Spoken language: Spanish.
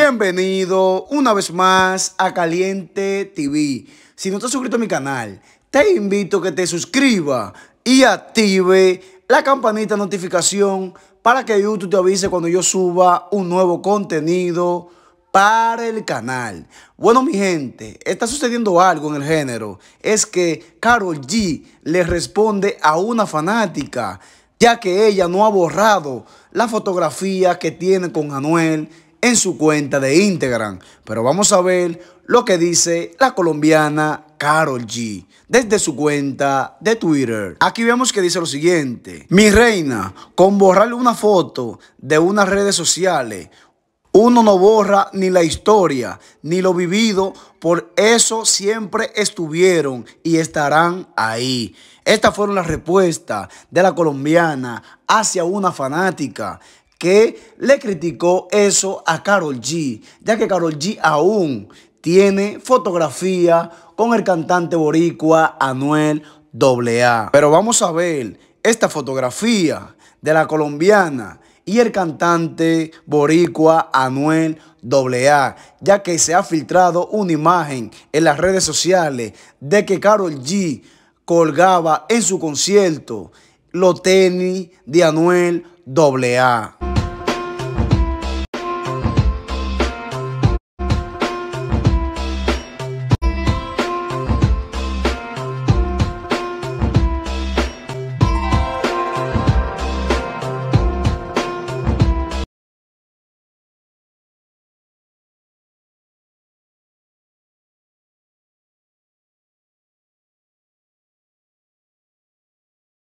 Bienvenido una vez más a Caliente TV. Si no estás suscrito a mi canal, te invito a que te suscribas y active la campanita de notificación para que YouTube te avise cuando yo suba un nuevo contenido para el canal. Bueno, mi gente, está sucediendo algo en el género. Es que Karol G le responde a una fanática, ya que ella no ha borrado la fotografía que tiene con Anuel en su cuenta de Instagram. Pero vamos a ver lo que dice la colombiana Karol G desde su cuenta de Twitter. Aquí vemos que dice lo siguiente: mi reina, con borrarle una foto de unas redes sociales, uno no borra ni la historia, ni lo vivido, por eso siempre estuvieron y estarán ahí. Estas fueron las respuestas de la colombiana hacia una fanática que le criticó eso a Karol G, ya que Karol G aún tiene fotografía con el cantante boricua Anuel AA. Pero vamos a ver esta fotografía de la colombiana y el cantante boricua Anuel AA, ya que se ha filtrado una imagen en las redes sociales de que Karol G colgaba en su concierto los tenis de Anuel AA.